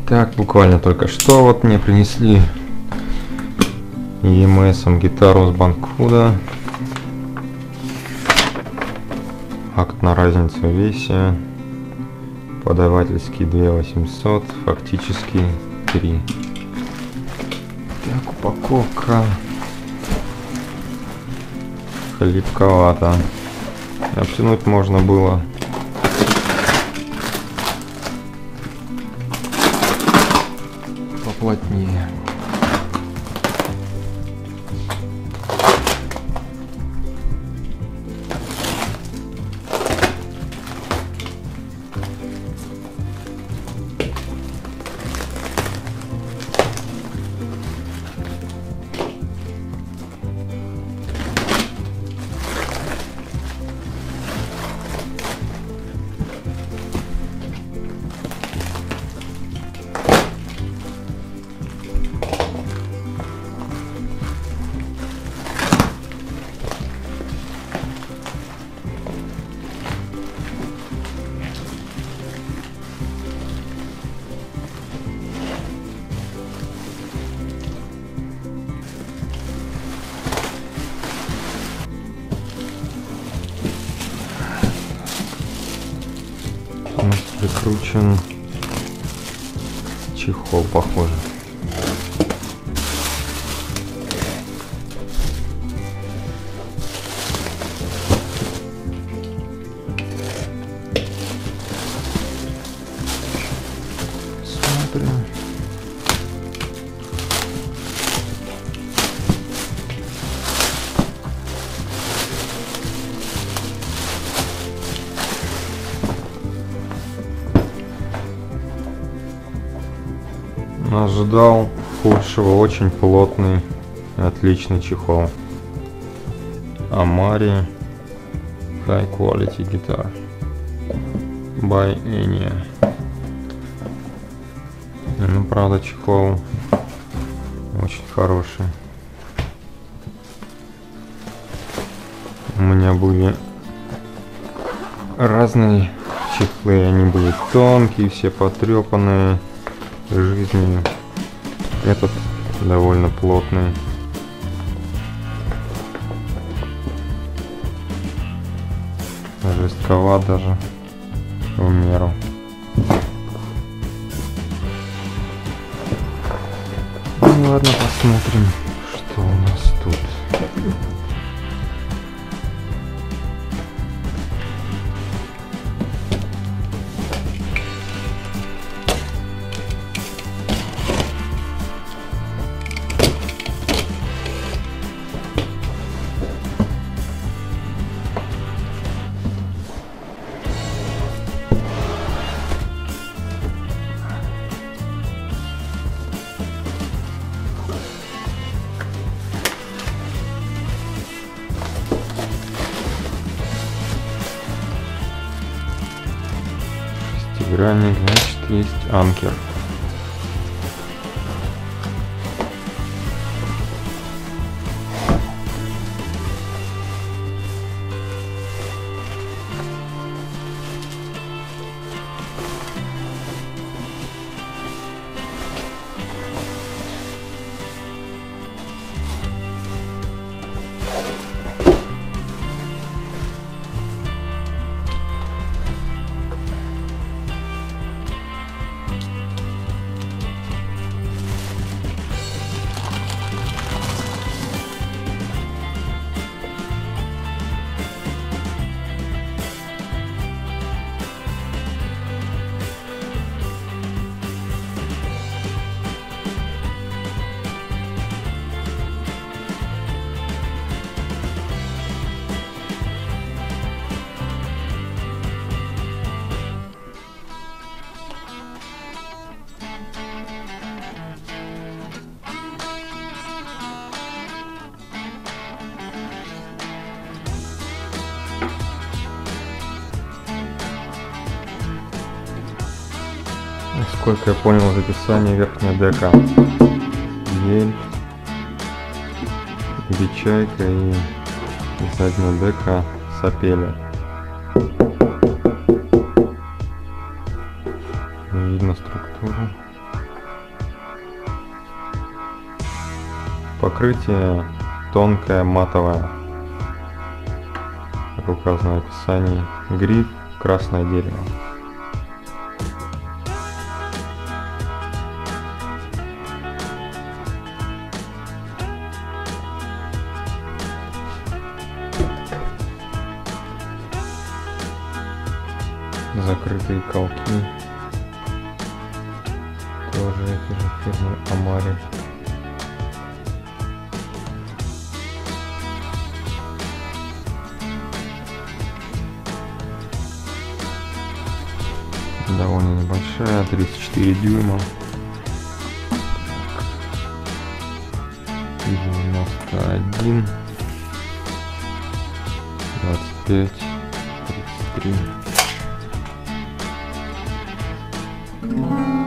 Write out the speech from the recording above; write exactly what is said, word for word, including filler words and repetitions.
Так, буквально только что вот мне принесли и эм эс-ом гитару с Банкуда. Акт на разницу в весе. Подавательский две тысячи восемьсот, фактически три. Так, упаковка. Хлипковато. Обтянуть можно было. Поплотнее. У нас прикручен чехол, похоже. Смотрим. Ожидал худшего, очень плотный, отличный чехол. Amari High Quality Guitar by Enya. Ну, правда, чехол очень хороший. У меня были разные чехлы, они были тонкие, все потрепанные жизнью. Этот довольно плотный. Жестковат даже в меру. Ну ладно, посмотрим, что у нас тут. Шестигранник, значит, есть анкер. Насколько я понял из описания, верхняя дека ель, бичайка и задняя дека сапели. Видно структуру. Покрытие тонкое, матовое, как указано в описании. Гриф красное дерево. Закрытые колки, тоже эти же фирмы Амари. Довольно небольшая, тридцать четыре дюйма. девяносто один, двадцать пять, тридцать три.